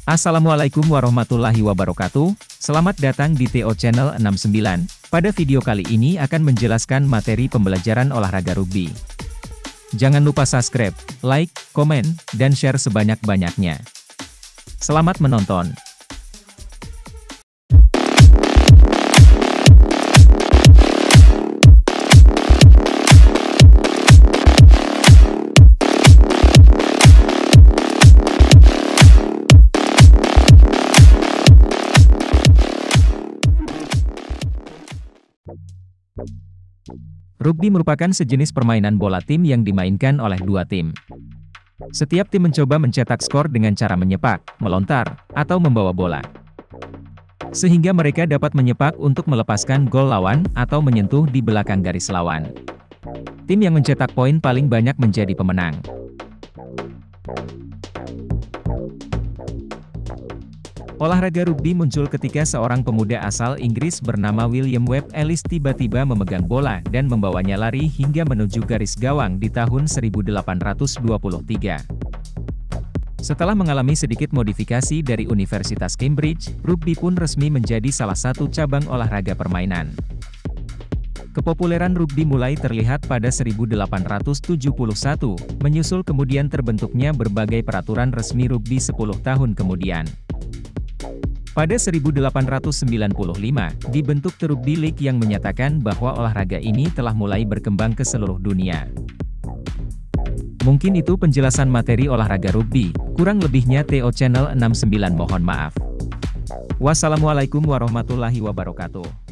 Assalamualaikum warahmatullahi wabarakatuh, selamat datang di TO Channel 69. Pada video kali ini akan menjelaskan materi pembelajaran olahraga rugby. Jangan lupa subscribe, like, komen, dan share sebanyak-banyaknya. Selamat menonton. Rugby merupakan sejenis permainan bola tim yang dimainkan oleh dua tim. Setiap tim mencoba mencetak skor dengan cara menyepak, melontar, atau membawa bola. Sehingga mereka dapat menyepak untuk melepaskan gol lawan atau menyentuh di belakang garis lawan. Tim yang mencetak poin paling banyak menjadi pemenang. Olahraga rugby muncul ketika seorang pemuda asal Inggris bernama William Webb Ellis tiba-tiba memegang bola dan membawanya lari hingga menuju garis gawang di tahun 1823. Setelah mengalami sedikit modifikasi dari Universitas Cambridge, rugby pun resmi menjadi salah satu cabang olahraga permainan. Kepopuleran rugby mulai terlihat pada 1871, menyusul kemudian terbentuknya berbagai peraturan resmi rugby 10 tahun kemudian. Pada 1895, dibentuk The Rugby League yang menyatakan bahwa olahraga ini telah mulai berkembang ke seluruh dunia. Mungkin itu penjelasan materi olahraga rugby, kurang lebihnya TO Channel 69 mohon maaf. Wassalamualaikum warahmatullahi wabarakatuh.